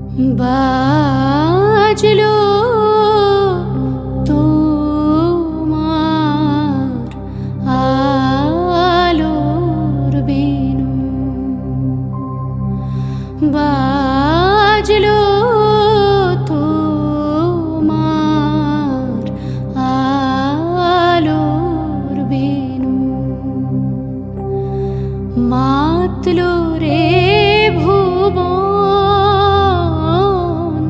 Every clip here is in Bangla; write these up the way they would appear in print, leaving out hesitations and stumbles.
বাজলো তোমার আলোর বেনু, বাজলো তোমার আলোর বেনু, মাতলো রে ভুবন,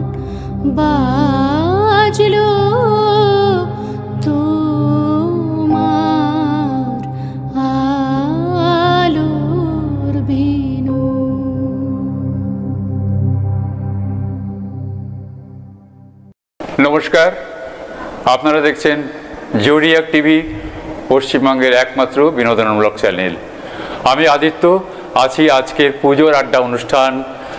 বাজলো তোমার আলোর বেনু। নমস্কার, আপনারা দেখছেন জোডিয়াক টিভি, পশ্চিমবঙ্গের একমাত্র বিনোদনমূলক চ্যানেল। আমি আদিত্য আছি আজকের পুজোর আড্ডা অনুষ্ঠান।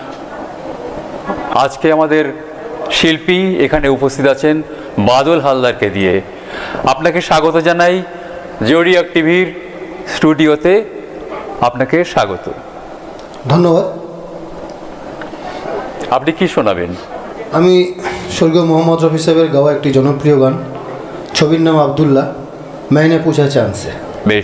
আজকে আমাদের শিল্পী এখানে উপস্থিত আছেন বাদল হালদারকে দিয়ে। আপনাকে স্বাগত জানাই জোডিয়াক টিভির স্টুডিওতে, আপনাকে স্বাগত। ধন্যবাদ। আপনি কি শোনাবেন? আমি স্বর্গীয় মোহাম্মদ রফি সাহেবের গাওয়া একটি জনপ্রিয় গান, ছবির নাম আব্দুল্লাহ, मैंने पूछा चांद से। বেশ।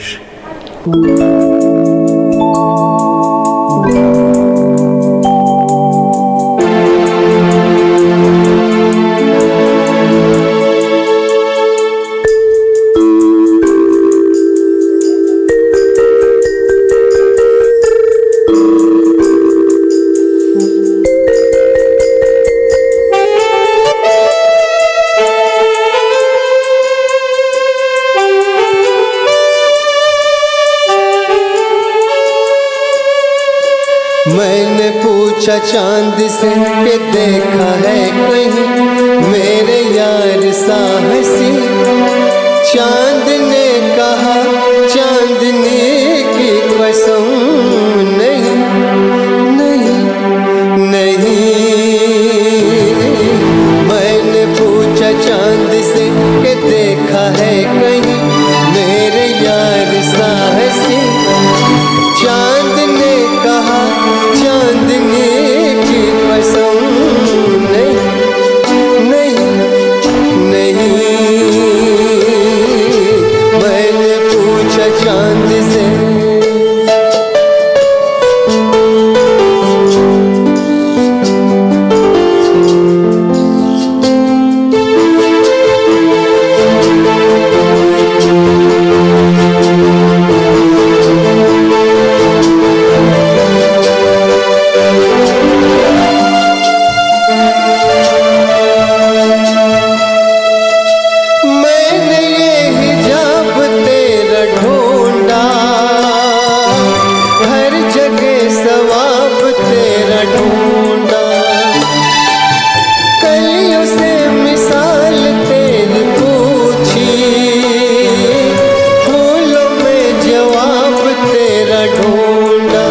मैंने पूछा चांद से कि देखा है कहीं मेरे यार सा हंसी, चांद ने कहा चांदनी की कसम नहीं नहीं नहीं। मैंने पूछा चांद से कि देखा है कहीं मेरे यार सा हंसी, चांद ने कहा चांदनी की कसम नहीं नहीं नहीं। मैंने पूछा चांद से। मैंने ये हिजाब तेरा ढूंढा, हर जगह सवाब तेरा ढूंढा, कलियों से मिसाल तेरी पूछी, फूलों में जवाब तेरा ढूंढा।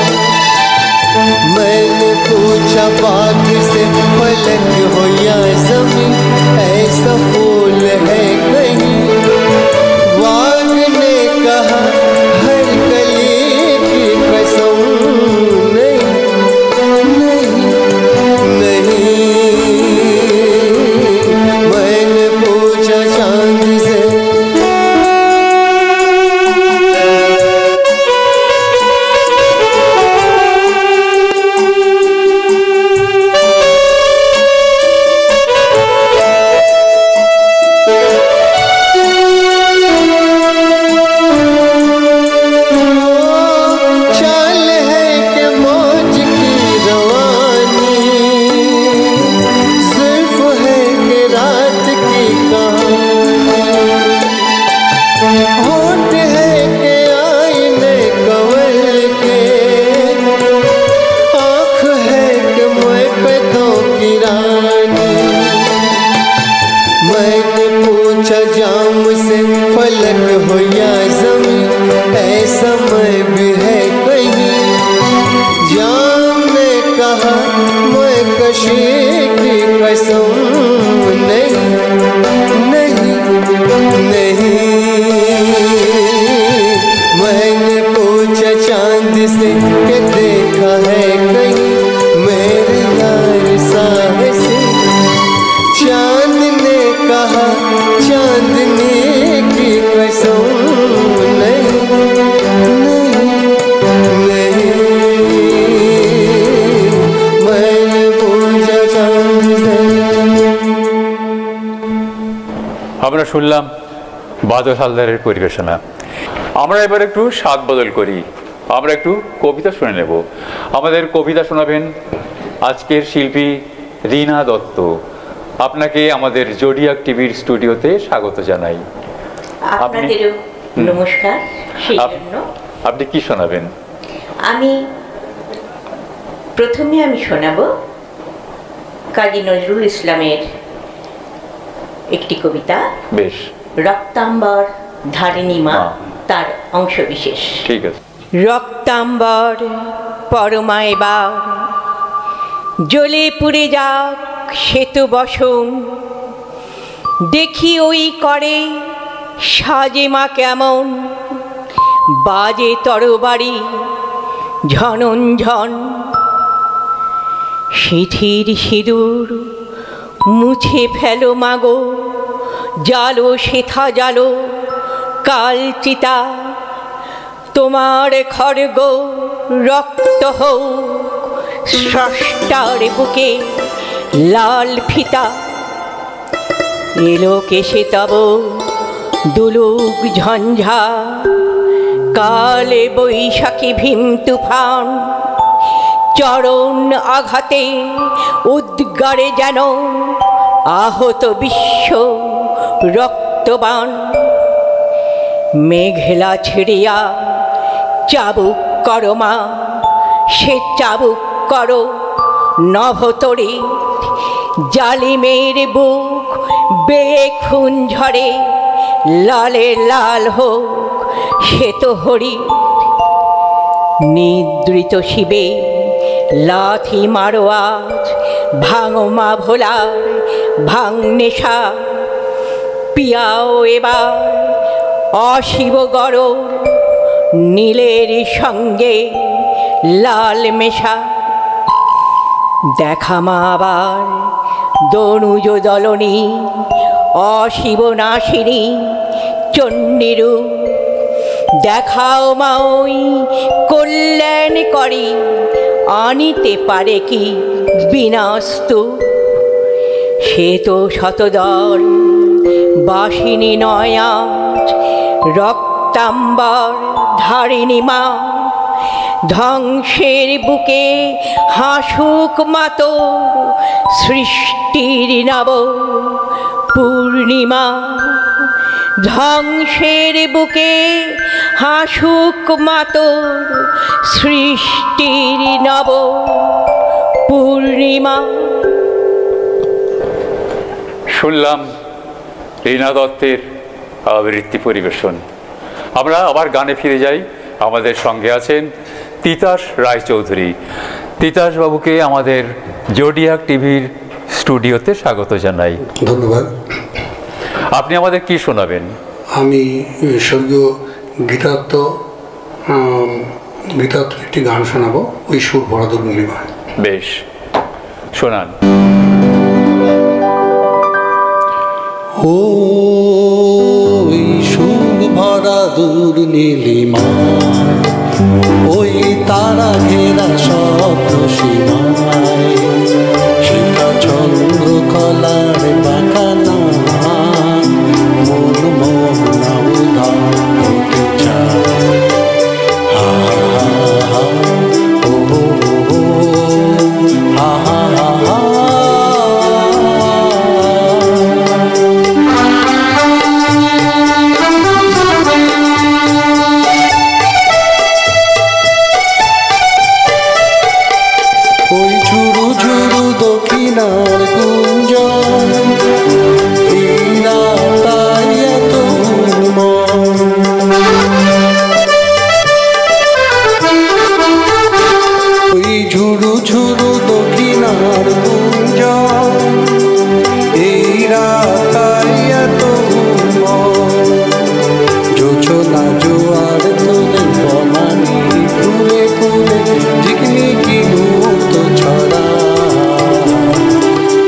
मैंने पूछा बाग से फलक हो या ज़मीन, ऐसा फूल है कहीं, बाग ने कहा हर कली की कसम नहीं नहीं नहीं। मैंने पूछा चांद से। चाल है कि मौज की रवानी, सिर्फ है कि रात की कहानी, होठ है कि आईने कवल के, आँख है कि मैं पैदों की रानी। मैंने पूछा जाम से फलक हो या ज़मीन, ऐसा मैं भी है कहीं, जाम ने कहा मैं कशी की कसम नहीं नहीं नहीं। मैंने पूछा चांद से कि देखा है कहीं मेरे यार सा कहा चांदनी की कसम नहीं नहीं नहीं मैंने पूछा चांद से। আমরা শুনলাম বাদল হালদারের পরিবেশনা। আমরা এবার একটু স্বাদ বদল করি, আমরা একটু কবিতা শুনে নেব। আমাদের কবিতা শোনাবেন আজকের শিল্পী রীনা দত্ত। আপনাকে আমাদের জোডিয়াক টিভির স্টুডিওতে স্বাগত জানাই। আপনাদেরও নমস্কার। সেই জন্য আপনি কি শোনাবেন? প্রথমে আমি শোনাবো কাজী নজরুল ইসলামের একটি কবিতা, বেশ, রক্তাম্বর ধারিণী মা, তার অংশ বিশেষ। ঠিক আছে। রক্তাম্বর পরমা এবার জ্বলে পুড়ে যাক সেতু বসন, দেখি ওই করে সাজে মা কেমন, বাজে তরবারি ঝনন ঝন, সিঁথির সিঁদুর মুছে ফেলো মাগো, জালো সেথা জালো কাল চিতা, তোমার খড়গ রক্ত হোক স্রষ্টার বুকে লাল ফিতা, এলো কেসে তব দুলুক ঝঞ্ঝা, কালে বৈশাখী ভীম তুফান, চরণ আঘাতে উদ্গারে যেন আহত বিশ্ব রক্তবান, মেঘলা ছিড়িয়া চাবুক করো মা, সে চাবুক করো নভতরে, জালিমের বুক বেয়ে খুন ঝরে, লালে লাল হোক সে তো হরি, নিদ্রিত শিবে লাথি মারো আজ, ভাঙো মা ভোলার ভাঙ নেশা, পিয়াও এবার অশিব গরর নীলের সঙ্গে লাল মেশা, দেখা মা আবার দনুজ দলনী অশিব নাশিনী চণ্ডীরূপ, দেখাও মা ওই কল্যাণ করি আনিতে পারে কি বিনাস্তু, সে তো শতদল বাসিনী নয় আজ, রক্তাম্বর ধারিণী মা, ধ্বংসের বুকে হাসুক মাতো সৃষ্টির নব পূর্ণিমা, ধ্বংসের বুকে হাসুক মাতো সৃষ্টির নব পূর্ণিমা। শুনলাম রীনা দত্তের আবৃত্তি পরিবেশন। আমরা আবার গানে ফিরে যাই। আমাদের সঙ্গে আছেন তিতাস রায়চৌধুরী। তিতাস বাবুকে আমাদের জোডিয়াক টিভির স্টুডিওতে স্বাগত জানাই। ধন্যবাদ। আপনি আমাদের কি শোনাবেন? আমি স্বর্গীয় গীতাত্ম একটি গান শোনাবো, ওই সুর বরাদর নীলিমায়। বেশ, শোনান। ওই সুর ভরা দূর নীলিমা, ওই তারা ঘেরা স্বপ্ন সীমায়, সীতা চন্দ্র কলার বাঁকানা মন মোহনা উদার হতে চায়। হা হা হা ও হা হা হা। ওই ঝুরু ঝুরু দক্ষিণার গুঞ্জন, এই রাতাই এত মন। ওই ঝুরু ঝুরু দক্ষিণার গুঞ্জন, এই রাতাই এত মন। যোচনা জোয়ার তোলে বনানি ফুলে ফুলে ঝিকমিকি মুক্ত ছড়া।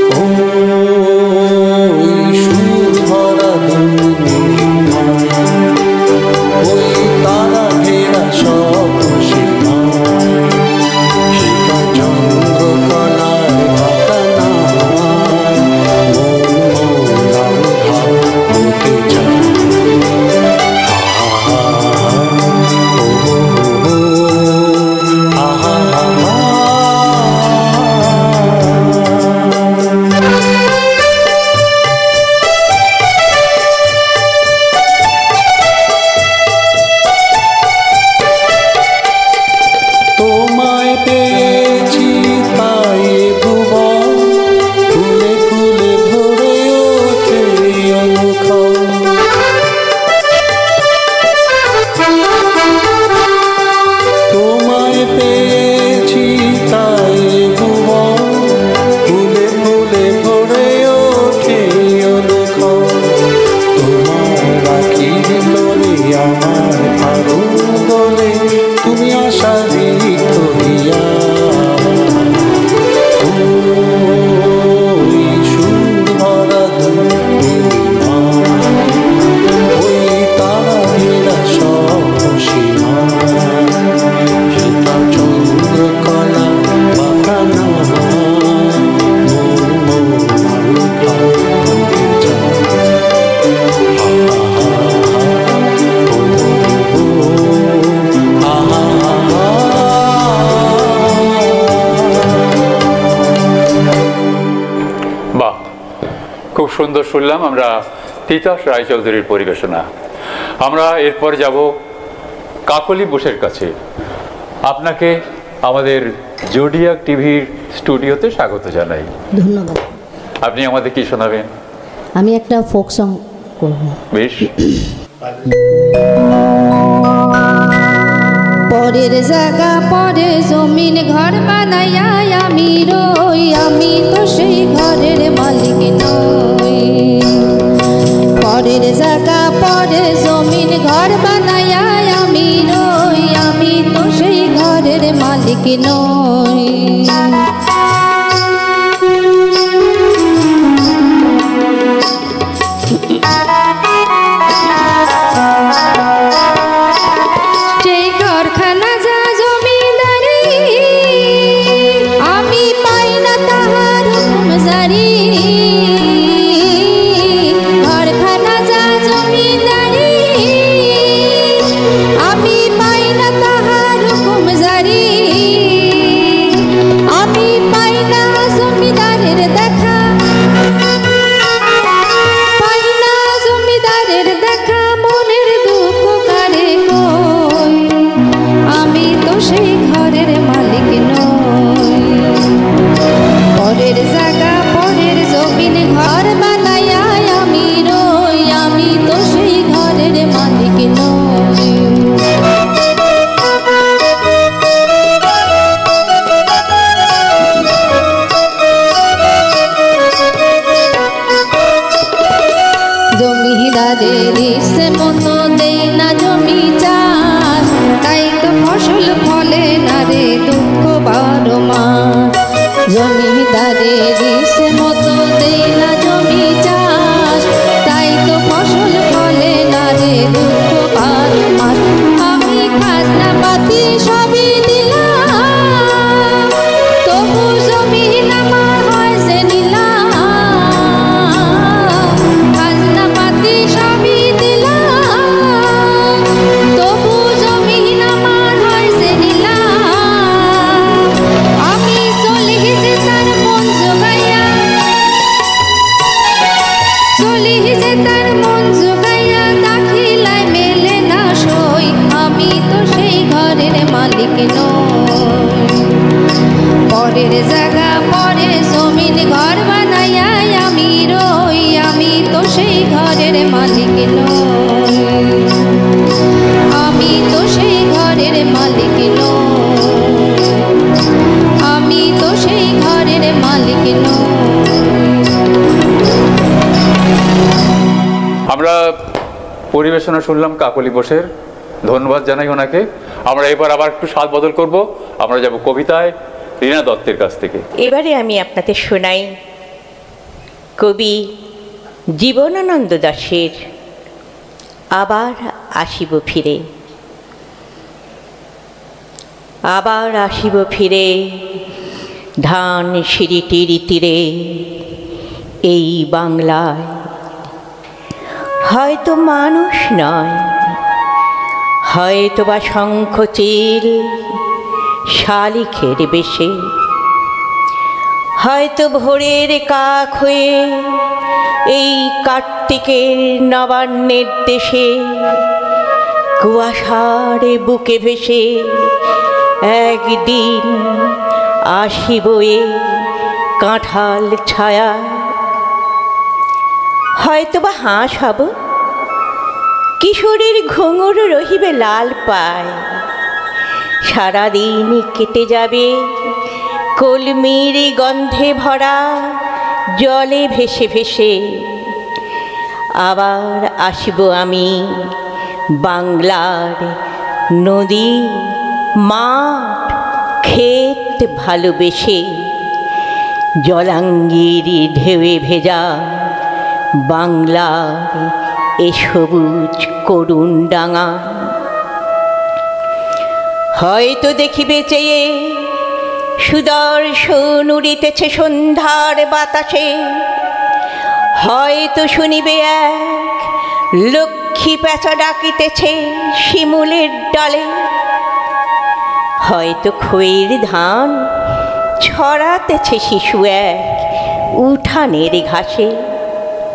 সুন্দর শুনলাম আমরা তিতাস রায়চৌধুরীর পরিবেশনা। আমরা এরপর যাব কাকলি বোসের কাছে। আপনাকে আমাদের জোডিয়াক টিভির স্টুডিওতে স্বাগত জানাই। ধন্যবাদ। আপনি আমাদের কি শোনাবেন? আমি একটা ফোক সং করব। বেশ। পরের জায়গা পরে জমিন ঘর বানাইয়া আমি রই, আমি তো সেই ঘরের মালিক নই। পরের জায়গা পরে জমিন ঘর বানাইয়া আমি রই, আমি তো সেই ঘরের মালিক নই। আমরা পরিবেশনা শুনলাম কাকলি বোসের, ধন্যবাদ জানাই ওনাকে। আমরা এবার আবার একটু স্বাদ বদল করব, আমরা যাব কবিতায় রীনা দত্তের কাছ থেকে। এবারে আমি আপনাদের শোনাই কবি জীবনানন্দ দাশের আবার আসিব ফিরে। আবার আসিব ফিরে ধান সিঁড়িটির তীরে এই বাংলায়, হয়তো মানুষ নয়, হয়তো বা শঙ্খচিল শালিখের বেশে, হয়তো ভোরের কাক হয়ে এই কার্তিকের নবান্নের দেশে কুয়াশার বুকে ভেসে একদিন আসিব এ কাঁঠাল ছায়া। হয়তো বা হাঁস হব, কিশোরীর ঘুঙুর রহিবে লাল পায়, সারাদিন কেটে যাবে কলমির গন্ধে ভরা জলে ভেসে ভেসে। আবার আসিব আমি বাংলার নদী মাঠ ক্ষেত ভালোবেসে, জলাঙ্গির ঢেউয়ে ভেজা বাংলার এ সবুজ করুণ ডাঙা। হয়তো দেখিবে চেয়ে সুদর্শন উড়িতেছে সন্ধ্যার বাতাসে, হয়তো শুনিবে এক লক্ষ্মী পেঁচা ডাকিতেছে শিমুলের ডালে, হয়তো খইয়ের ধান ছড়াতেছে শিশু এক উঠানের ঘাসে।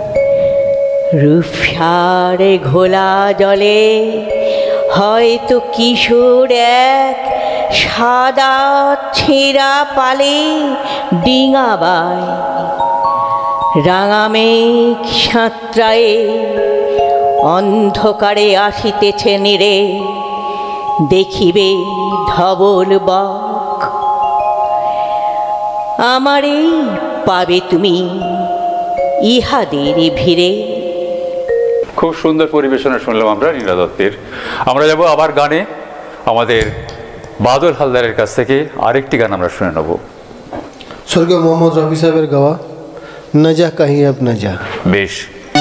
রূপসার ঘোলা জলে হয়তো কিশোর এক সাদা ছেঁড়া পালে ডিঙাবায়, রাঙা মেঘ সাঁতরায়ে অন্ধকারে আসিতেছে নিরে, দেখিবে ধবল বক। আমারে পাবে তুমি ইহাদের ভিড়ে। খুব সুন্দর পরিবেশনা শুনলাম আমরা নীলা দত্তের। আমরা যাব আবার গানে, আমাদের বাদল হালদারের কাছ থেকে আরেকটি গান আমরা শুনে নেব। স্বর্গীয় মোহাম্মদ রফি সাহেবের গাওয়া না যা কাহি আব না যা। বেশ।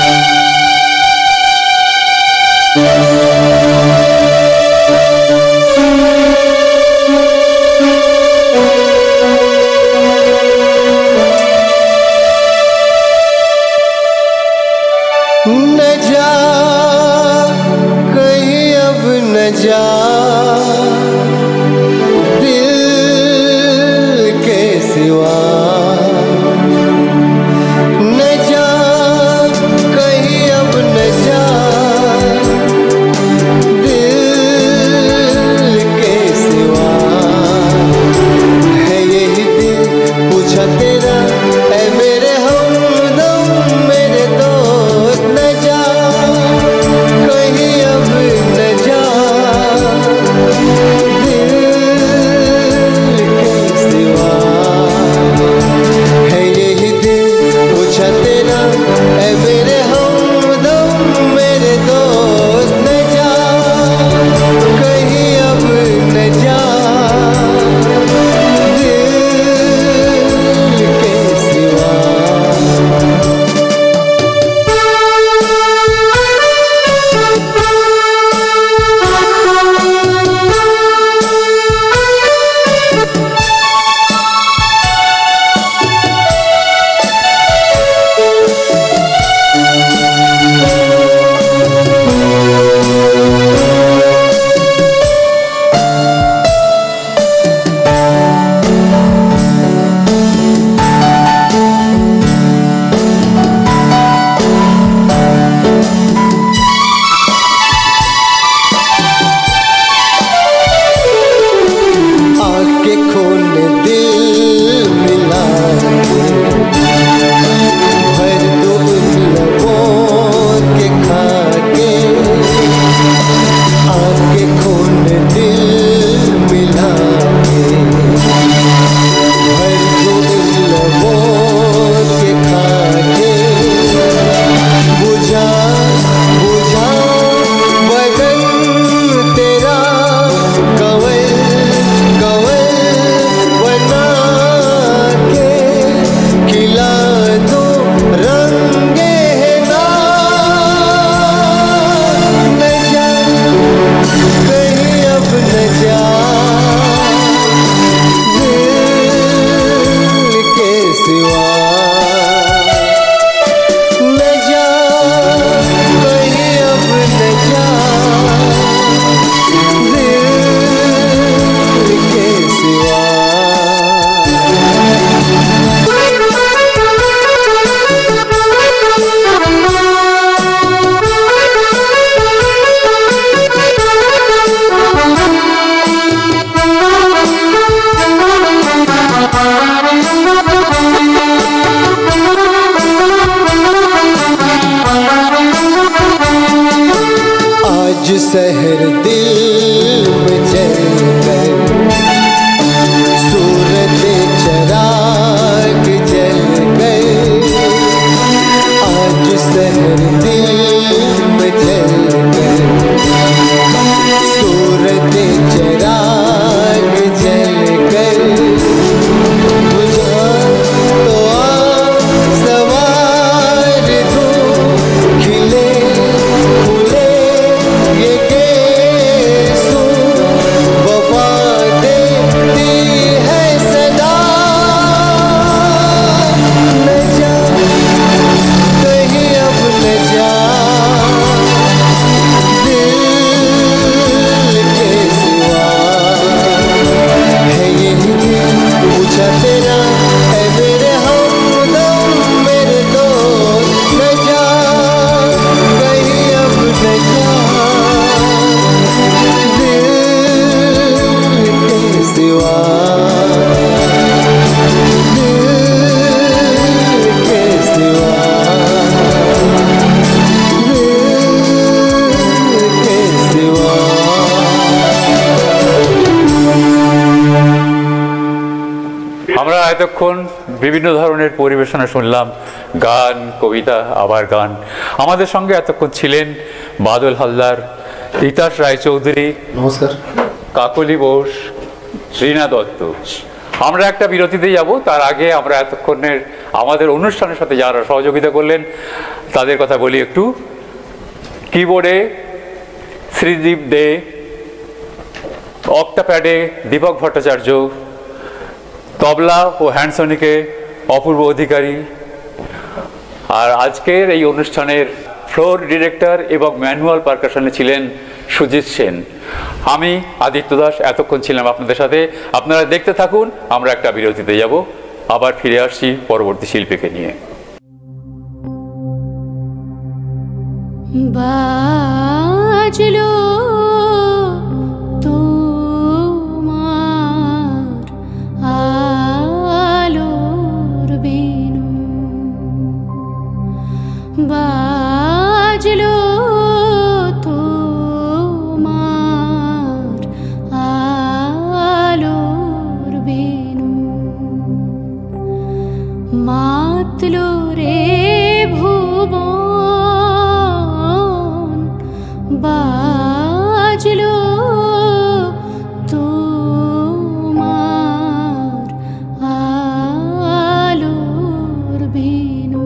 न जा कहीं अब न जा दिल के सिवा, न जा कहीं अब न जा दिल के सिवा, है यही दिल पूछा तेरा है मेरे हमदम मेरे दोस्त, न जा कहीं अब न जा दिल के सिवा, है यही दिल पूछा तेरा है मेरे हमदम मेरे दोस्त, न जा कहीं अब न जा दिल के सिवा। आके खून दिल मिला भर दो उन लबों के खाके, आके खून दिल मिला भर दो उन लबों के खाके, बुझा बुझा बदन तेरा कवल कवल बना আমরা এতক্ষণ বিভিন্ন ধরনের পরিবেশনা শুনলাম, গান, কবিতা, আবার গান। আমাদের সঙ্গে এতক্ষণ ছিলেন বাদল হালদার, তিতাস রায়চৌধুরী, নমস্কার, কাকলি বোস, রীনা দত্ত। আমরা একটা বিরতিতে যাব, তার আগে আমরা এতক্ষণের আমাদের অনুষ্ঠানের সাথে যারা সহযোগিতা করলেন তাদের কথা বলি একটু। কিবোর্ডে শ্রীদীপ দে, অক্টাপ্যাডে দীপক ভট্টাচার্য, তবলা ও হ্যান্ডসনিকে অপূর্ব অধিকারী, আর আজকের এই অনুষ্ঠানের ফ্লোর ডিরেক্টর এবং ম্যানুয়াল পারকাশনে ছিলেন সুজিত সেন। আমি আদিত্য দাস এতক্ষণ ছিলাম আপনাদের সাথে। আপনারা দেখতে থাকুন, আমরা একটা বিরতিতে যাব, আবার ফিরে আসছি পরবর্তী শিল্পীকে নিয়ে। বাজলো তোমার আলোর বেনু, বাজলো তোমার আলোর বেনু, মাতলো রে ভুবন, বাজলো তোমার আলোর বেনু।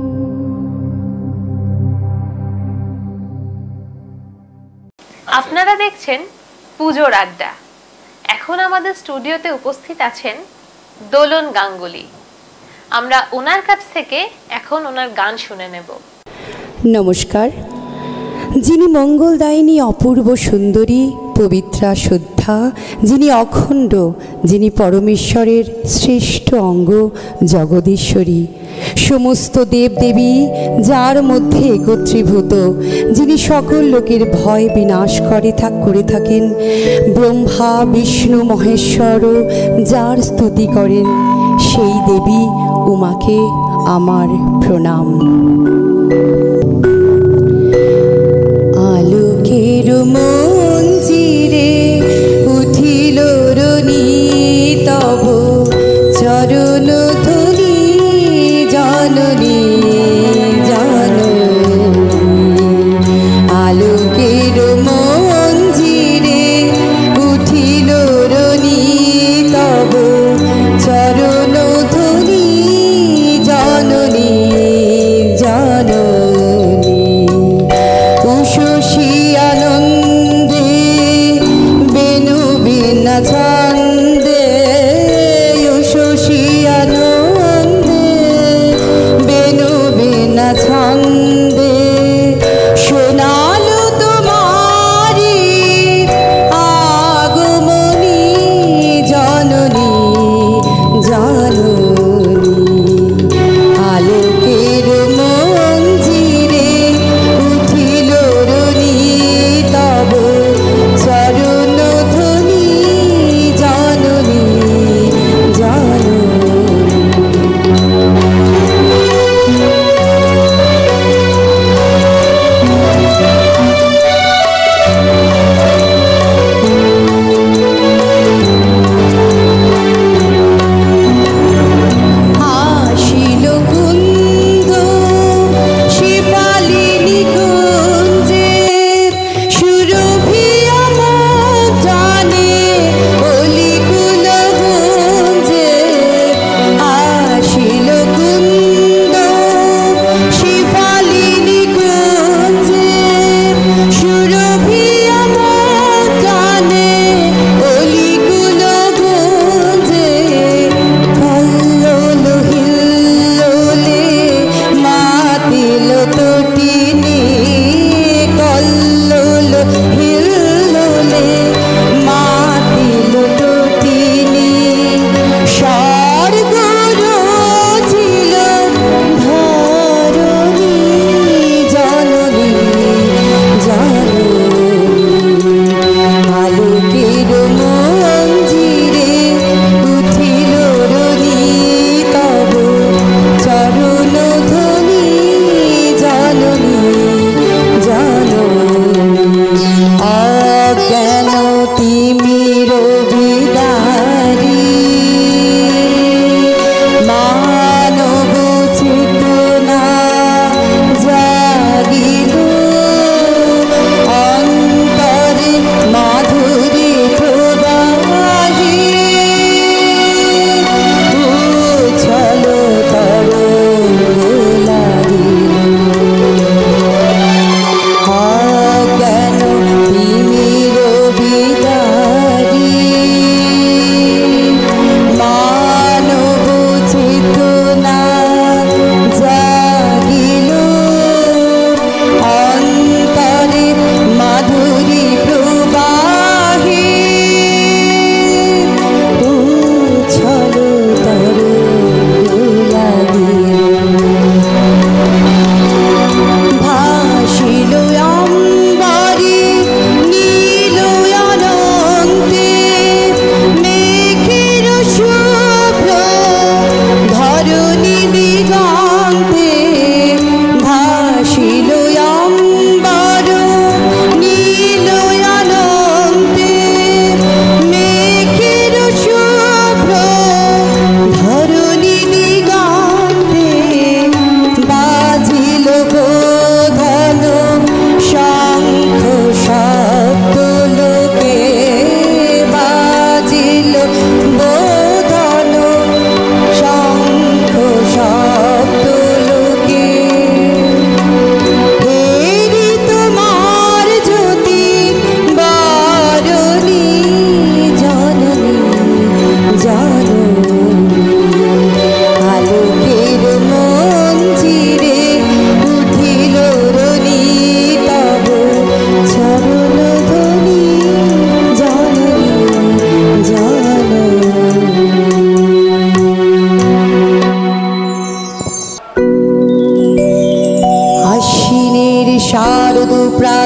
আপনারা দেখছেন পুজোর আড্ডা। এখন আমাদের স্টুডিওতে উপস্থিত আছেন দোলন গাঙ্গুলি। আমরা ওনার কাছ থেকে এখন ওনার গান শুনে নেব। নমস্কার। যিনি মঙ্গলদায়িনী, অপূর্ব সুন্দরী, পবিত্রা শ্রদ্ধা, যিনি অখণ্ড, যিনি পরমেশ্বরের শ্রেষ্ঠ অঙ্গ, জগদীশ্বরী, সমস্ত দেবদেবী যার মধ্যে একত্রীভূত, যিনি সকল লোকের ভয় বিনাশ করে থাকেন, ব্রহ্মা বিষ্ণু মহেশ্বর যার স্তুতি করেন, সেই দেবী উমাকে আমার প্রণাম। আলোকের মঞ্জিরে উঠিল রনি তব চরণ ধরি, জননী জননী। আলোকের মঞ্জিরে উঠিল রনি তব চরণ ধরি, জননী জননী।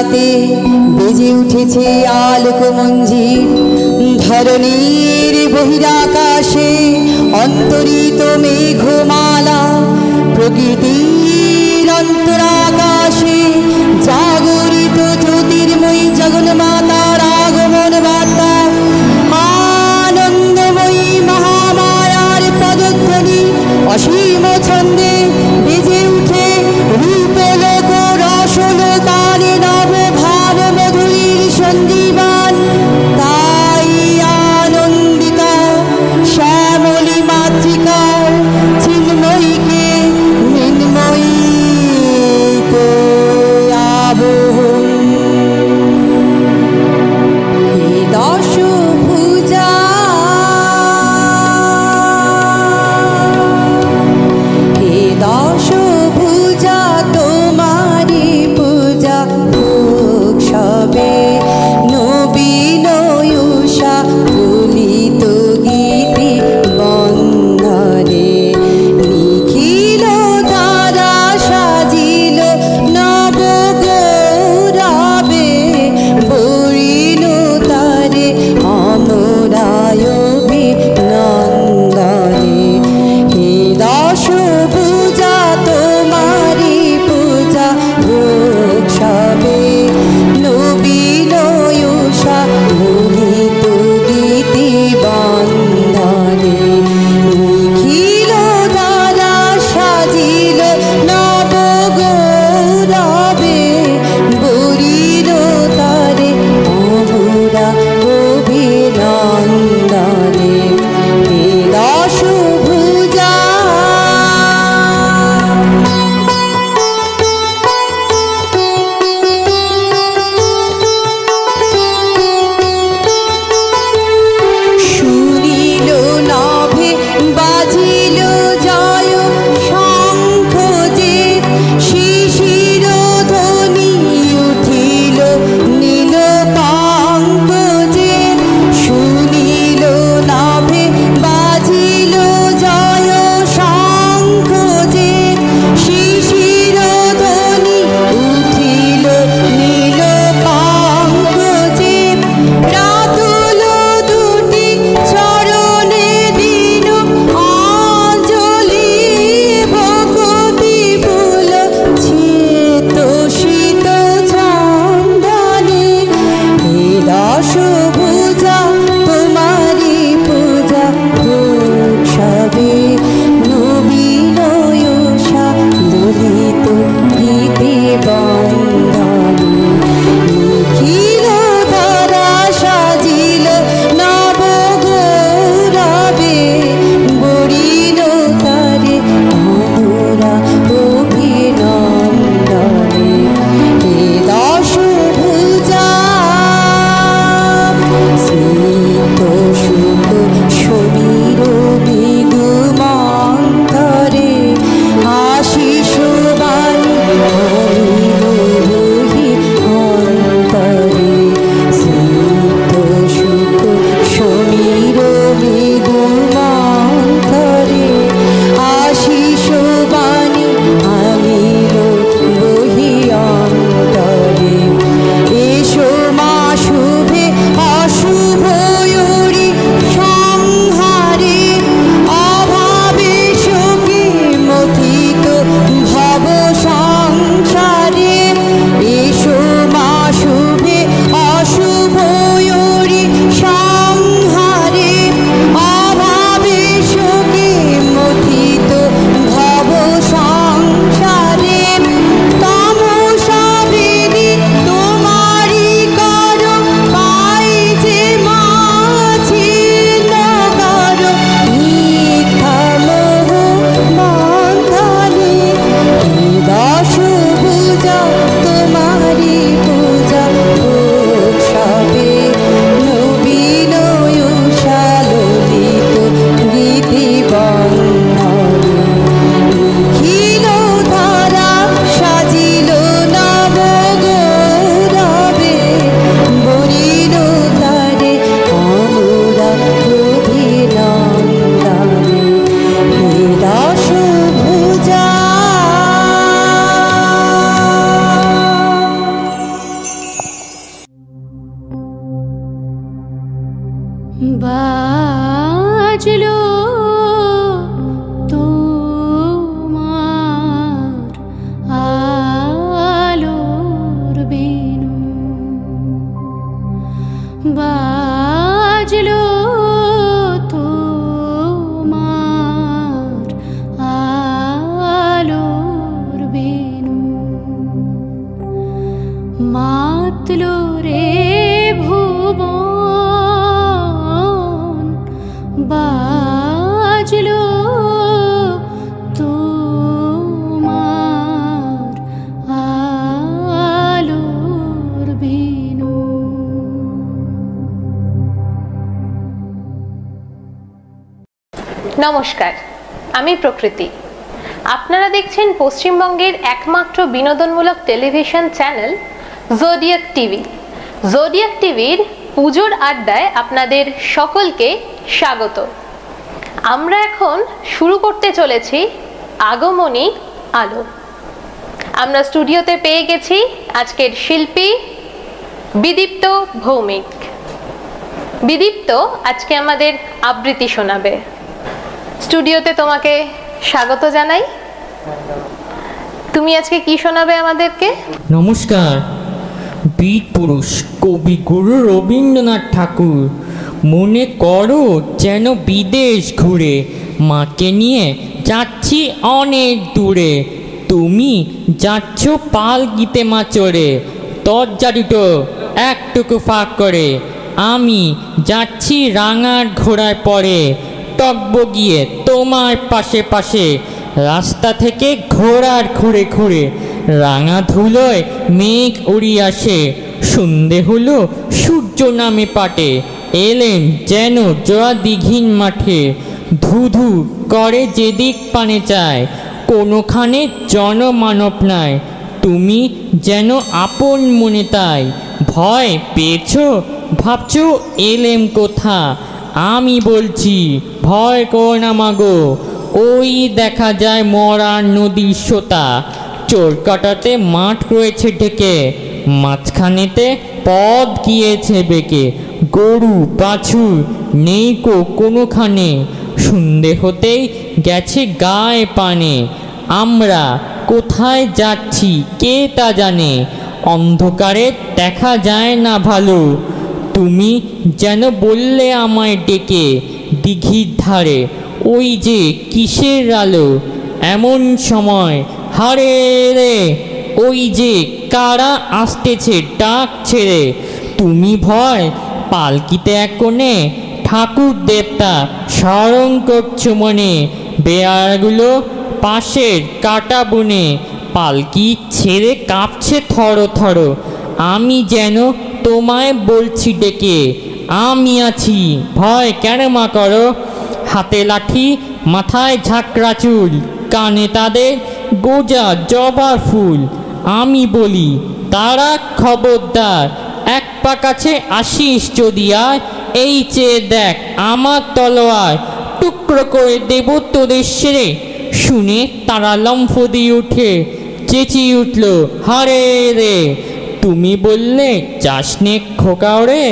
রাতে বেজে উঠেছে আলোক মঞ্জির ধরণীর বহিরাকাশে অন্তরিত মেঘমালা প্রকৃতির অন্তরাকাশে জাগরিত জ্যোতির্ময়ী জগন্মাতার আগমন বার্তা আনন্দময়ী মহামায়ার পদধ্বনি অসীম ছন্দে বেজে উঠে রূপলোক রসলোকানে নব ভাব মধুরীর সন্দীবান তাই আনন্দিতা শ্যামলী মাতৃকার চিন্ময়ীকে মৃন্ময়ী নমস্কার, আমি প্রকৃতি। আপনারা দেখছেন পশ্চিমবঙ্গের একমাত্র বিনোদনমূলক television channel Zodiac TV. Zodiac টিভির পুজোর আড্ডায় আপনাদের সকলকে স্বাগত। আমরা এখন শুরু করতে চলেছি আগমনী আলো। আমরা স্টুডিওতে পেয়ে গেছি আজকের শিল্পী বিদীপ্ত ভৌমিক। বিদীপ্ত আজকে আমাদের আবৃত্তি শোনাবে। স্টুডিওতে তোমাকে স্বাগত জানাই। তুমি আজকে কি শোনাবে আমাদেরকে? নমস্কার। বীর পুরুষ কবিগুরু রবীন্দ্রনাথ ঠাকুর। মনে করো যেন বিদেশ ঘুরে, মাকে নিয়ে যাচ্ছি অনেক দূরে। তুমি যাচ্ছ পালকিতে মা চড়ে, দরজা দুটো একটুকু ফাঁক করে। আমি যাচ্ছি রাঙার ঘোড়ায় পরে, টকবগিয়ে তোমার পাশে পাশে। রাস্তা থেকে ঘোড়ার খুঁড়ে খুঁড়ে, রাঙা ধুলোয় মেঘ উড়িয়ে আসে। সন্ধে হলো সূর্য নামে পাটে, এলেন যেন জোয়া দিঘিন মাঠে। ধুধু করে যেদিক পানে চায়, কোনোখানে জনমানব নাই। তুমি যেন আপন মনে তাই, ভয় পেয়েছ ভাবছ এলেম কোথা। আমি বলছি ভয় কর না মাগো, ওই দেখা যায় মরার নদীর সোতা। চোর কাটাতে মাঠ রয়েছে ঢেকে, মাঝখানেতে পথ গিয়েছে বেঁকে। গরু বাছুর নেই কো কোনোখানে, সন্ধে হতেই গেছে গায়ে পানে। আমরা কোথায় যাচ্ছি কে তা জানে, অন্ধকারে দেখা যায় না ভালো। তুমি যেন বললে আমায় ডেকে, দিঘির ধারে ওই যে কিসের আলো। এমন সময় হারে রে, ওই যে কারা আসতেছে ডাক ছেড়ে। তুমি ভয় পালকিতে এক কোণে, ঠাকুর দেবতা স্মরণ করছো মনে। বেয়ারগুলো পাশের কাটা বনে, পালকি ছেড়ে কাঁপছে থর থর। আমি যেন তোমায় বলছি ডেকে, আমি আছি ভয় কেন মা করো। হাতে লাঠি মাথায় ঝাঁকড়া চুল, কানে তাদের গোজা জবার ফুল। আমি বলি তারা খবরদার, এক পা কাছে আসিস যদি আর। এই চেয়ে দেখ আমার তলোয়ার, টুকরো করে দেব তোদের সেরে। শুনে তারা লম্ফ দিয়ে উঠে, চেঁচিয়ে উঠল হারে রে। তুমি বললে যাসনে খোকাও রে।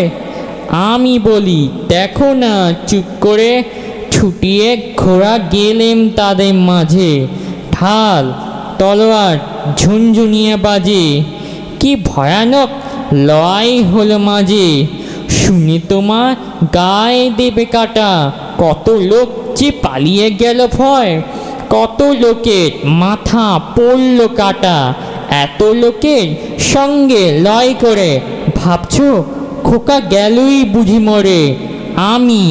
আমি বলি দেখো না চুপ করে, ছুটিয়ে ঘোড়া গেলেম তাদের মাঝে। ঢাল তলোয়ার ঝুনঝুনিয়ে বাজে, কি ভয়ানক লড়াই হলো মাঝে। শুনে তোমার গায়ে দেবে কাটা, কত লোক যে পালিয়ে গেল ভয়। কত লোকের মাথা পড়ল কাটা, এত লোকের সঙ্গে লয় করে। ভাবছো খোকা গেলই বুঝি মরে। আমি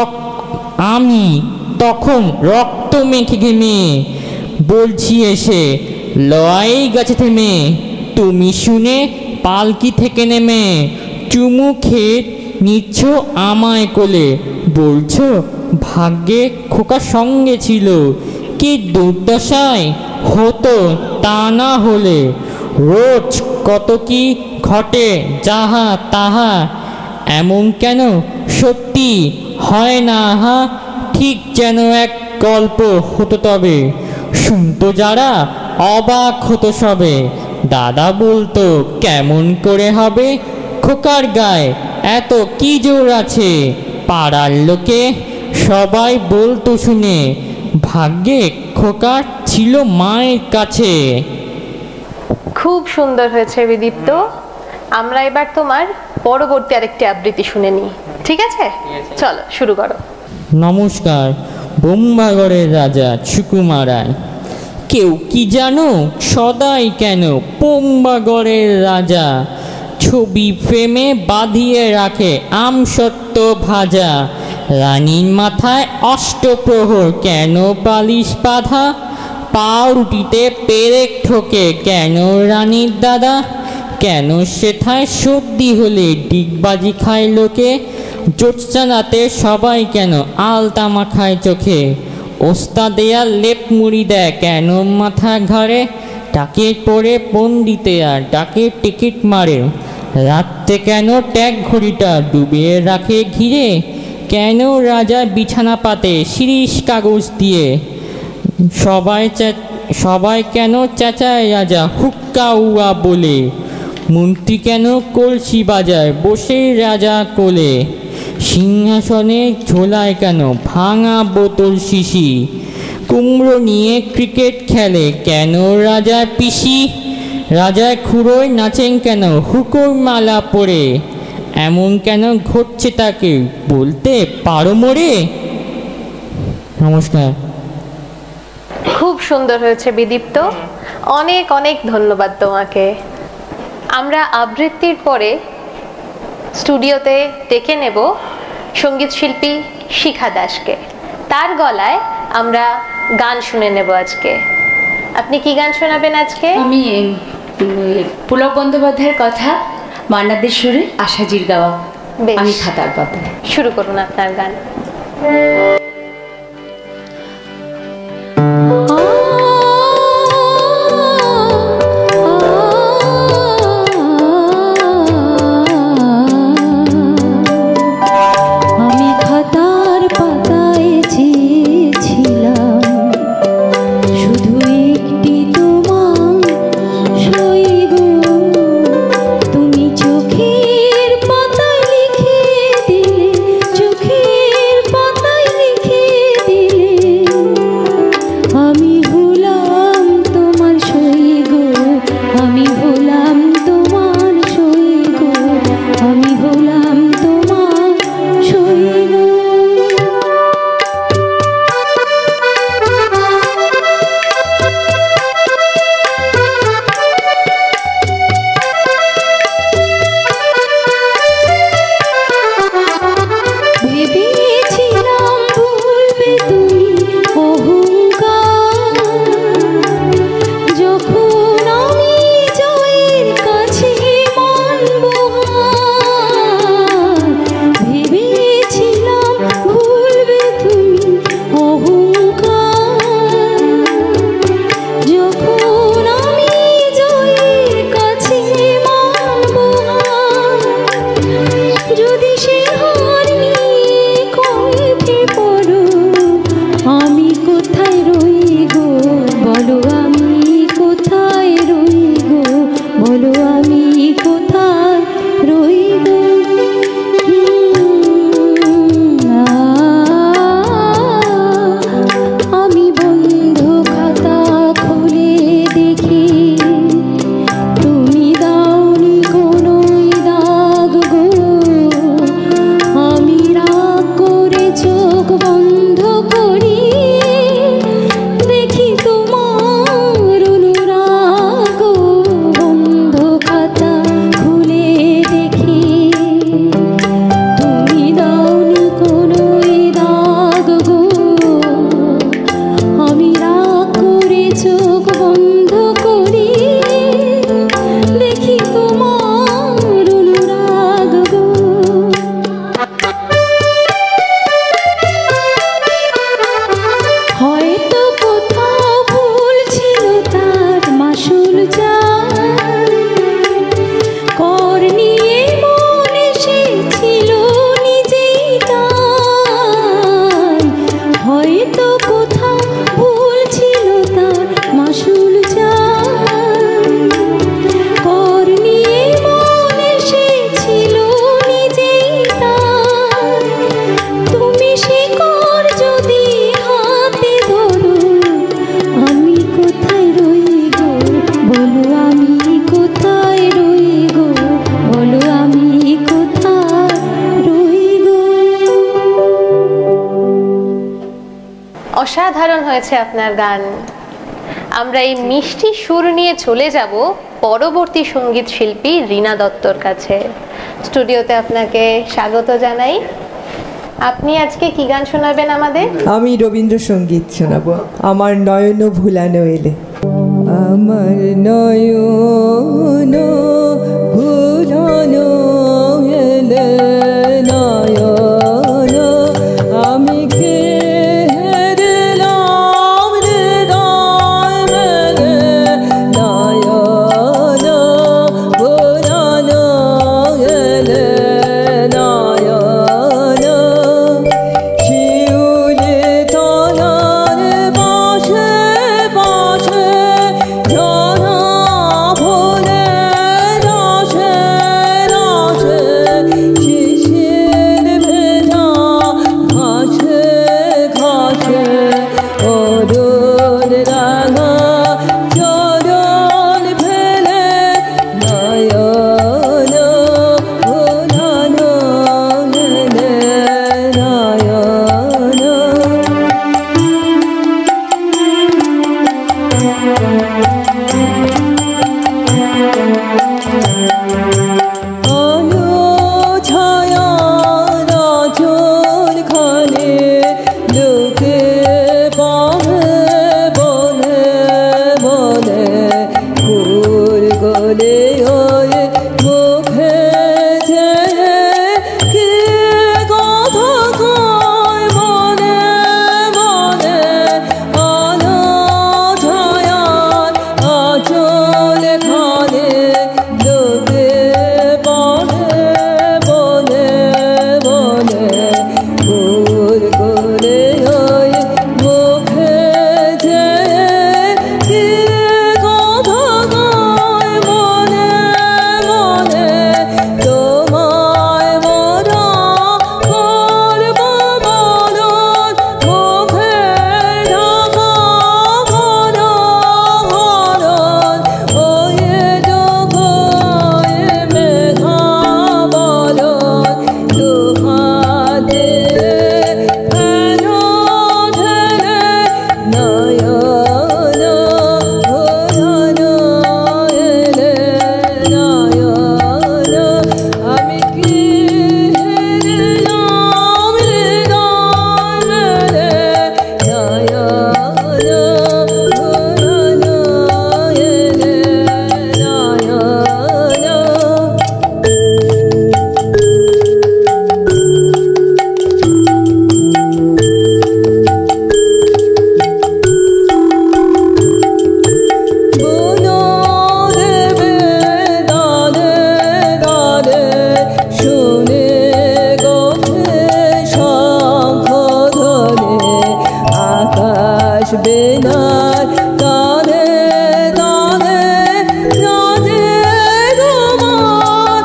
তখন রক্ত মেখে ঘেমে বলছি এসে, লড়াই গেছে থেমে। তুমি শুনে পালকি থেকে নেমে, চুমু খেয়ে নিচ্ছ আমায় কোলে। বলছো ভাগ্যে খোকা সঙ্গে ছিল, কি দুর্দশায় হতো তা না হলে। রোজ কত কি ঘটে যাহা তাহা, এমন কেন সত্যি হয় না আহা। ঠিক যেন এক গল্প হতো তবে, শুনতো যারা অবাক হতো সবে। দাদা বলতো কেমন করে হবে, খোকার গায়ে এত কি জোর আছে। পাড়ার লোকে সবাই বলতো শুনে, ভাগ্যে খোকার ছিল মায়ের কাছে। খুব সুন্দর হয়েছে বিদীপ্ত। আমরা এবার তোমার পরবর্তী আরেকটি আবৃত্তি শুনে নিই, ঠিক আছে? চলো শুরু করো। নমস্কার। বোম্বাগড়ের রাজা সুকুমারায়। কেউ কি জানো সদাই কেন বোম্বাগড়ের রাজা। ছবি ফ্রেমে বাঁধিয়ে রাখে আমসত্ত্ব ভাজা। রানীর মাথায় অষ্টপ্রহর কেন বালিশ বাঁধা। পাউরুটিতে পেরেক ঠোকে কেন রানীর দাদা। কেন সেথায় সর্দি হলে ডিগবাজি খায় লোকে। জ্যোৎস্নাতে সবাই কেন আলতা মাখায় চোখে, ওস্তাদে আর লেপ মুড়ি দেয় কেন মাথা ঘাড়ে, ডাকে পড়ে পণ্ডিতে আর ডাকে টিকিট মারে, রাত্রে কেন ট্যাগ ঘড়িটা ডুবিয়ে রাখে ঘিরে, কেন রাজা বিছানা পাতে শিরিষ কাগজ দিয়ে, সবাই কেন চেঁচায় রাজা হুক্কা উয়া বলে, মন্ত্রী কেন কলসি বাজায় বসে রাজা কোলে, সিংহাসনে ঝোলায় কেন ভাঙা বোতল শিশি, কুমড়ো নিয়ে ক্রিকেট খেলে কেন রাজার পিসি, রাজার খুঁড়োয় নাচেন কেন হুকোর মালা পরে, এমন কেন ঘটছে তাকে বলতে পারো মোরে। নমস্কার। খুব সুন্দর হয়েছে বিদীপ্ত, অনেক অনেক ধন্যবাদ তোমাকে। আমরা আবৃত্তির পরে স্টুডিওতে ডেকে নেব সঙ্গীত শিল্পী শিখা দাসকে। তার গলায় আমরা গান শুনে নেব আজকে। আপনি কি গান শোনাবেন আজকে? আমি পুলক বন্দ্যোপাধ্যায়ের কথা, মান্নাদের সুরে আশাজির গাওয়া আমি খাতার পাতা। শুরু করুন আপনার গান। অসাধারণ হয়েছে আপনার গান। আমরা এই মিষ্টি সুর নিয়ে চলে যাব পরবর্তী সঙ্গীত শিল্পী রীনা দত্তর কাছে। স্টুডিওতে আপনাকে স্বাগত জানাই। আপনি আজকে কি গান শোনাবেন আমাদের? আমি রবীন্দ্রসঙ্গীত শোনাবো, আমার নয়ন ভুলানো এলে। আমার নয়ন ভুলানো এলে নয়ন বেনার কানে কানে রাধে তোমার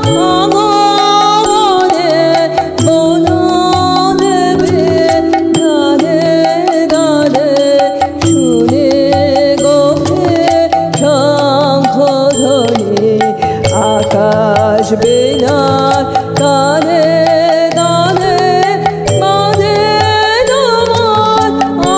আঙনে বোনা দেবে গানে গানে শুনে গোপে শঙ্খ ধ্বনি আকাশ বেনার কানে কানে বাঁধে তোমার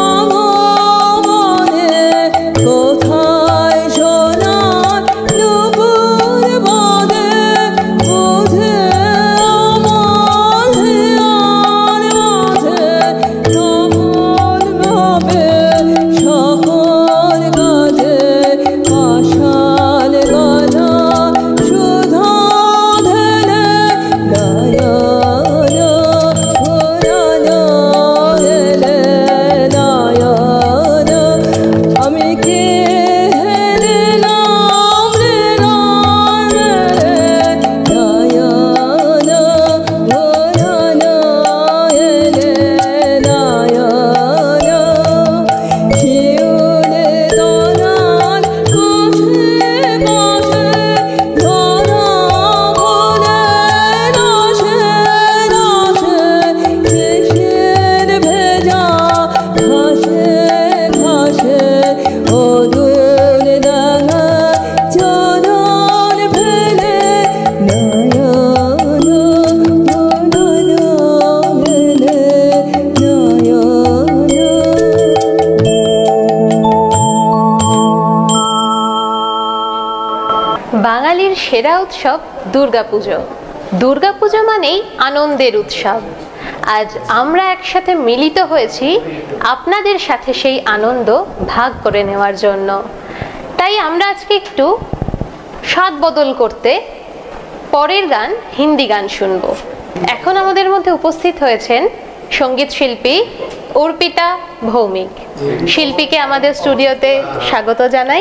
আঙনে কোথায় সোনার নুপুর বাঁধে বুঝে আমার হিয়ার মাঝে কেমন ভাবে সকল কাজে আশার গলা সুধা ঢেলে নয়ন ভুরানো এলে নয়ন আমি কে হেরেলাম রে নয়ন ভুরানো এলে নয়ন শিউলে দোলান কাছে কাছে ধরা ফুলে রসে রসে কেশের ভেজা ঘাসে ঘাসে অদূর ডাঙা চরণ ফেলে নয়ন ভুরানো এলে নয়ন। বাঙালির সেরা উৎসব দুর্গাপুজো। দুর্গাপুজো মানেই আনন্দের উৎসব। আজ আমরা একসাথে মিলিত হয়েছি আপনাদের সাথে সেই আনন্দ ভাগ করে নেওয়ার জন্য। তাই আমরা আজকে একটু স্বাদ বদল করতে পরের গান হিন্দি গান শুনব। এখন আমাদের মধ্যে উপস্থিত হয়েছেন সঙ্গীত শিল্পী অর্পিতা ভৌমিক। শিল্পীকে আমাদের স্টুডিওতে স্বাগত জানাই।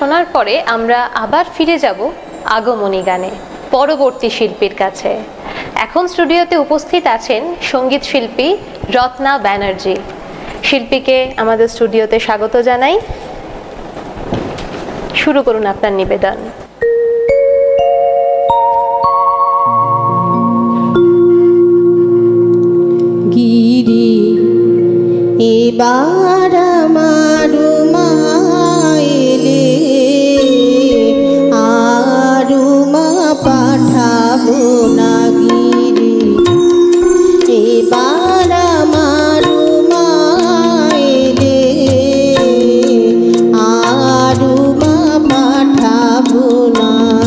শোনার পরে আমরা আবার ফিরে যাব আগমনী গানে পরবর্তী শিল্পীর কাছে। এখন স্টুডিওতে উপস্থিত আছেন সঙ্গীত শিল্পী রত্না ব্যানার্জি। শিল্পীকে আমাদের স্টুডিওতে স্বাগত জানাই। শুরু করুন আপনার নিবেদন। গিরি এবার আমার মাইলে আরু মা পাঠাবো না গিরি এবার আমার মাইলে আরু মা পাঠাবো না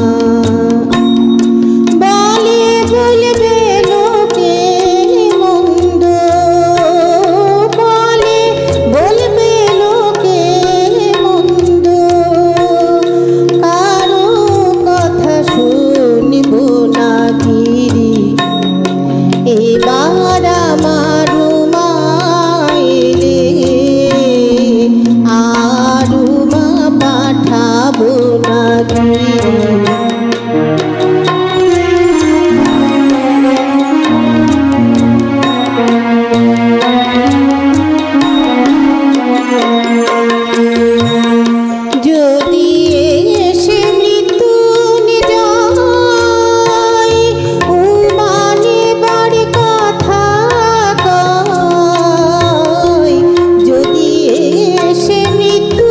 বলে বলবে লোকে মন্দ বলে বলবে লোকে মন্দ কারো কথা শুনব না গিরি এবার আমার মাইলে আরু মা পাঠাবো না গিরি যদি এসে মৃত্যু যায় উমানে বাড়ি কথা কয় যদি এসে মৃত্যু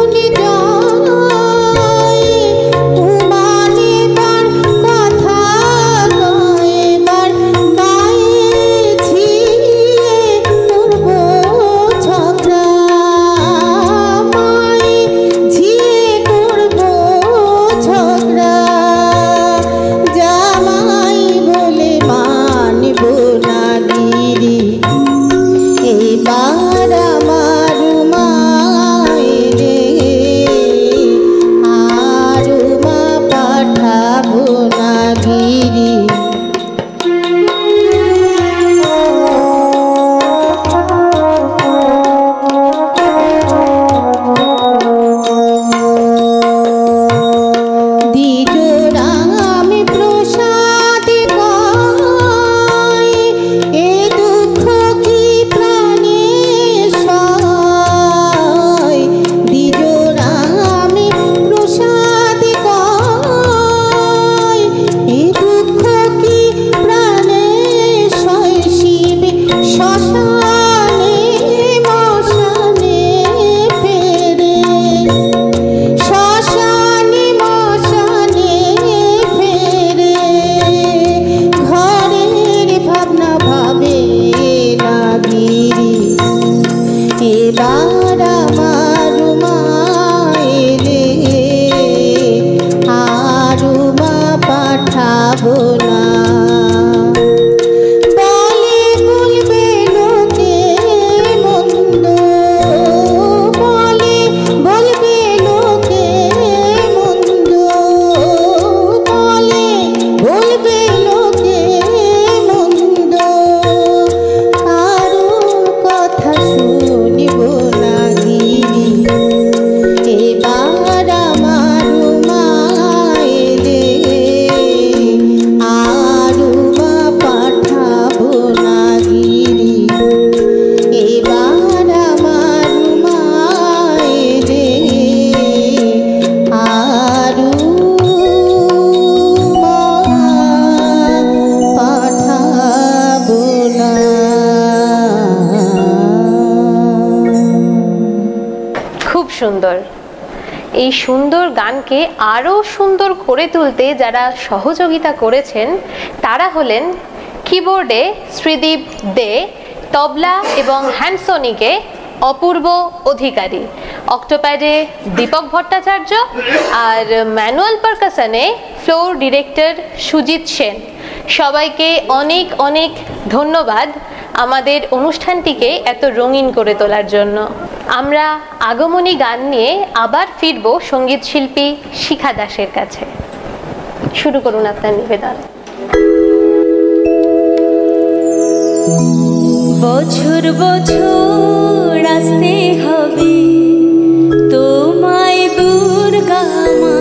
যায় উমানে বাড়ি কথা কয় এবার গায়ে ছিয়ে করব ঝগড়া মায়ে ঝিয়ে করব ঝগড়া জামাই বলে মানব না গিরি এবার আমার মাইলে আরু মা পাঠাবো না গিরি দ্বিজরাম প্রসাদ কয় এ দুঃখ কি প্রাণে সয় দ্বিজরাম প্রসাদ কয় এ দুঃখ কি প্রাণে সয় শিব শ্মশানে মশানে ফেরে শ্মশানে মশানে ফেরে ঘরের ভাবনা ভাবে না গিরি এবার আমার মাইলে আরু মা পাঠাবো না বলে বলবে লোকে মন্দ বলে বলবে লোকে মন্দ বলে বলবে লোকে মন্দ কারো কথা শুনব না গিরি এবার আমার মাইলে আরু মা পাঠাবো না গিরি এবার আমার মাইলে আরু মা পাঠাবো না। খুব সুন্দর। এই সুন্দর গানকে আরও সুন্দর করে তুলতে যারা সহযোগিতা করেছেন তারা হলেন কিবোর্ডে শ্রীদীপ দে, তবলা এবং হ্যান্ডসনিকে অপূর্ব অধিকারী, অক্টোপ্যাডে দীপক ভট্টাচার্য আর ম্যানুয়াল পারকাশনে ফ্লোর ডিরেক্টর সুজিত সেন। সবাইকে অনেক অনেক ধন্যবাদ আমাদের অনুষ্ঠানটিকে এত রঙিন করে তোলার জন্য। আমরা আগমনী গান নিয়ে আবার ফিরব সঙ্গীত শিল্পী শিখা দাসের কাছে। শুরু করুন আপনার নিবেদন। বছর বছর আসতে হবে তোমায় দূর দুর্গা মা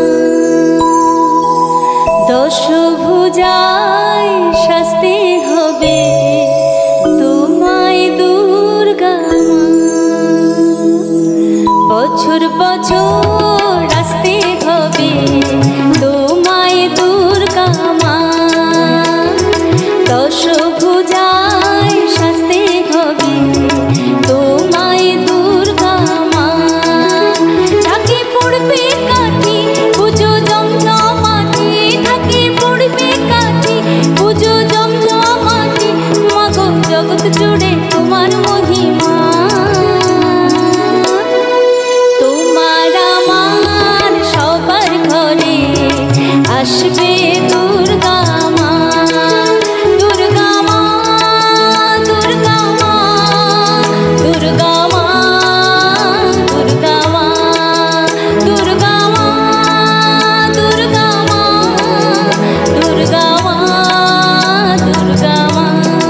দশভুজায় শাস্তি হবে তোমায় দুর্গা মা বছর বছর আসতে হবে তোমায় দুর্গা মা দশভুজায় শাস্তি হবে তোমায় দুর্গা মা ঢাকে পড়বে কাঠি পুজো জমজমাটি ঢাকে পড়বে কাঠি পুজো জমজমাটি মাগো জগৎ জুড়ে তোমার মহিমা তোমার আমার সবার ঘরে আসবে দুর্গা মা দুর্গা মা দুর্গা মা দুর্গা মা দুর্গা মা দুর্গা মা দুর্গা মা দুর্গা মা দুর্গা মা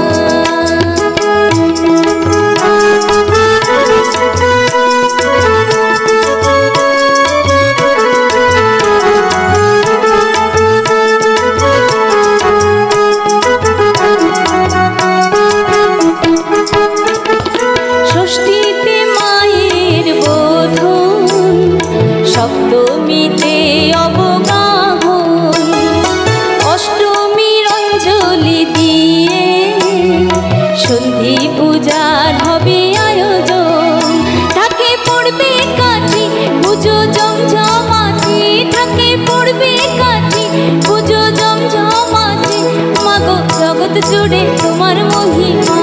ষষ্ঠীতে মায়ের বোধন সপ্তমীতে অবগাহন অষ্টমীর অঞ্জলি দিয়ে সন্ধি পূজার হবে আয়োজন ঢাকে পড়বে কাঠি পুজো জমজমাটি ঢাকে পড়বে কাঠি পুজো জমজমাটি মাগো জগৎ জুড়ে তোমার মহিমা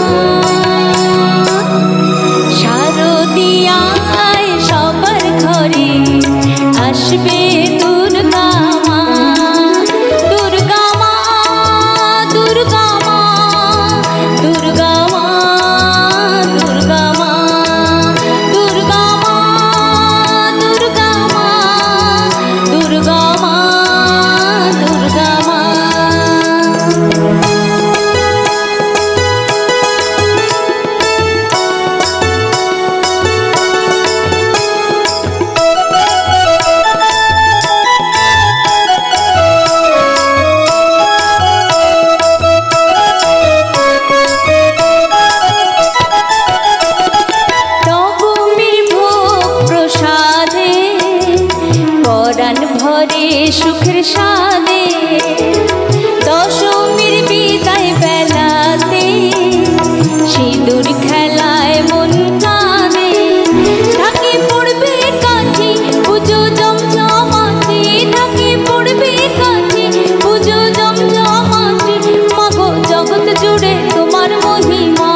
শারদিয়ায় সবার ঘরে আসবে দুর্গা মা দুর্গা মা দুর্গা মা দুর্গা মা দুর্গা মা দুর্গা মা দুর্গা মা দুর্গা মা দুর্গা মা নবমীর ভোগ প্রসাদে পরাণ ভরে সুখের সাদে দশমীর বিদায় বেলাতে সিঁদুর খেলায় মন কাঁদে ঢাকে পড়বে কাঠি পুজো জমজমাটি ঢাকে পড়বে কাঠি পুজো জমজমাটি মাগো জগৎ জুড়ে তোমার মহিমা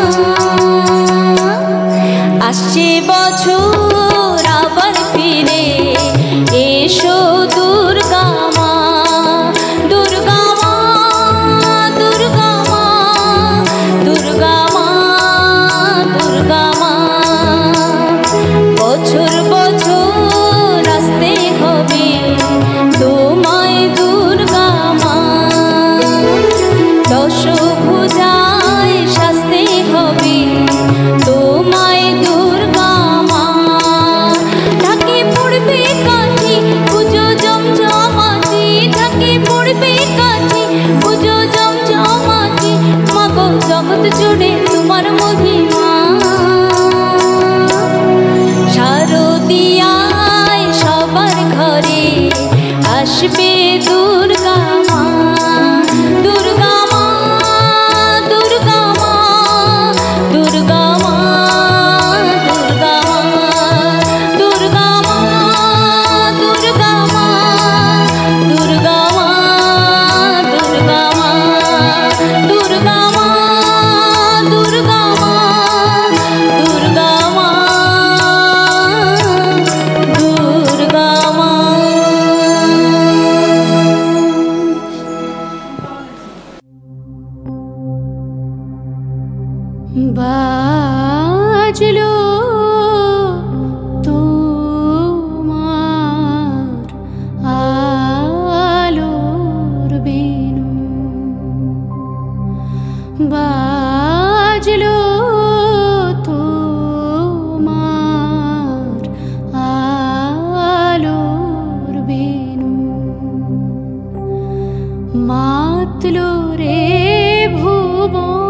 আসছে বছর আবার ফিরে এসো দুর্গা মা দুর্গা মা দুর্গা মা দুর্গা মা দুর্গা মা বছর বছর আসতে হবে তোমায় দুর্গা মা দশভুজায় শাস্তি হবে তোমায় দুর্গা মা ঢাকে পড়বে কাঠি পুজো জমজমাটি ঢাকে পড়বে কাঠি পুজো জমজমাটি মাগো জগৎ জুড়ে তোমার মহিমা শারদিয়ায় সবার ঘরে আসবে দুর্গা মা দুর্গা মা দুর্গা মা দুর্গা মা দুর্গা মা দুর্গা মা দুর্গা মা দুর্গা মা দুর্গা মা দুর্গা মা দুর্গা মা দুর্গা মা দুর্গা মা মাতলো রে ভুবন।